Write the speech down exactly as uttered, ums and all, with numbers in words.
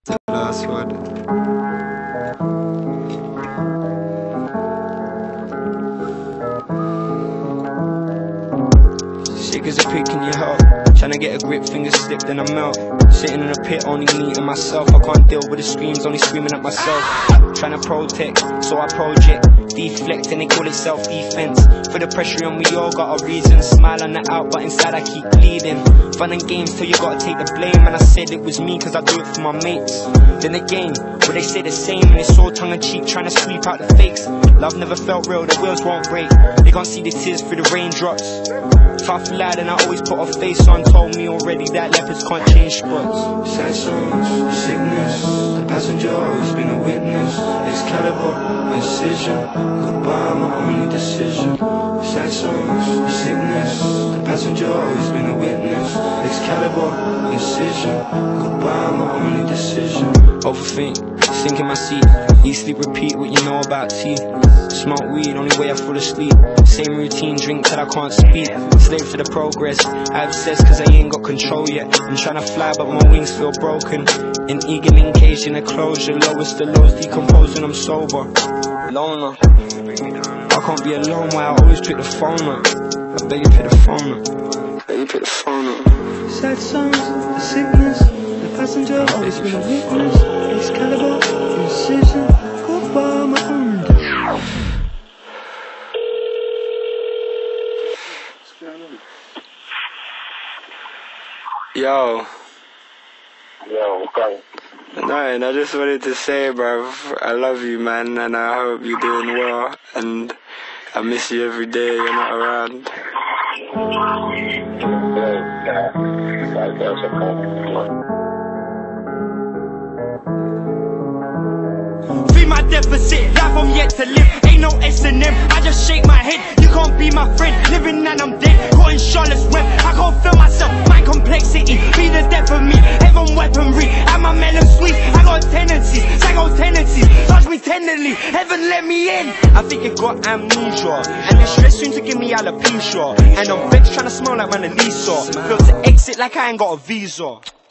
The last word. Sick as a pig, can you help? Tryna get a grip, fingers slip, then I melt. Sitting in a pit, only me and myself. I can't deal with the screams, only screaming at myself. Tryna protect, so I project. Deflect, and they call it self-defense. For the pressure on me, all got a reason. Smile on the out, but inside I keep bleeding. Fun and games till you gotta take the blame. And I said it was me, cause I do it for my mates. Then again, where they say the same, and it's all tongue-in-cheek, trying to sweep out the fakes. Love never felt real, the wheels won't break. They can't see the tears through the raindrops. Tough lad, and I always put a face on. Told me already that leopards can't change spots. Sad songs, sickness, the passenger always been a witness. Excalibur, incision, goodbye, my only decision. Sad songs, sickness, the passenger always been a witness. Excalibur, incision, goodbye, my only decision. Overthink, sink in my seat, eat, sleep, repeat what you know about tea. Smoke weed, only way I fall asleep. Same routine, drink till I can't speak. Slave to the progress, I obsess cause I ain't got control yet. I'm trying to fly but my wings feel broken. An eagle encaged in a closure. Lowest the lows decomposing, I'm sober. Loner, I can't be alone, why I always pick the phone up. I beg you pick the phone up. Beg you pick the phone up. Sad songs, the sickness, the passenger always been a witness. Excalibur, incision, goodbye, my only. Yo. Yo, okay. Nothing, I just wanted to say, bruv, I love you, man, and I hope you're doing well, and I miss you every day you're not around. Free my deficit, life I'm yet to live, ain't no S and M, I just shake my head, you can't be my friend, living and I'm dead, caught in Charlotte's web, I can't feel myself, my complexity, be the death of me, heaven weaponry, and my melon sweet, I got tendencies, psycho tendencies, touch me tenderly, heaven let me in. I think you got amnesia, and the stress soon to give me alopecia, and I'm vexed trying to smile like Mona Lisa, feel to exit like I ain't got a visa.